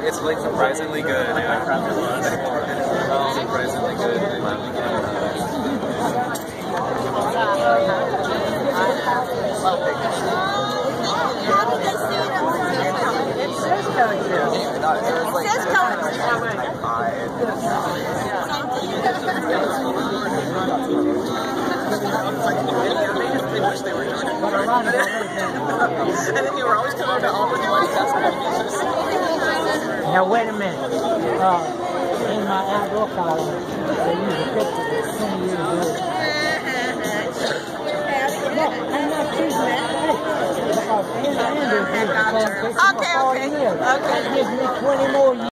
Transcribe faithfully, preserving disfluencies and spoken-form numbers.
it's like surprisingly good. Yeah. Um, surprisingly good. It says coming soon. It says coming And then you were always coming to Auburn twenty. Now wait a minute. Uh, in my outdoor column, they use a picture that's twenty years old. No, I'm not choosing that. Because Andrew here, Okay, okay. okay. That gives me twenty more years.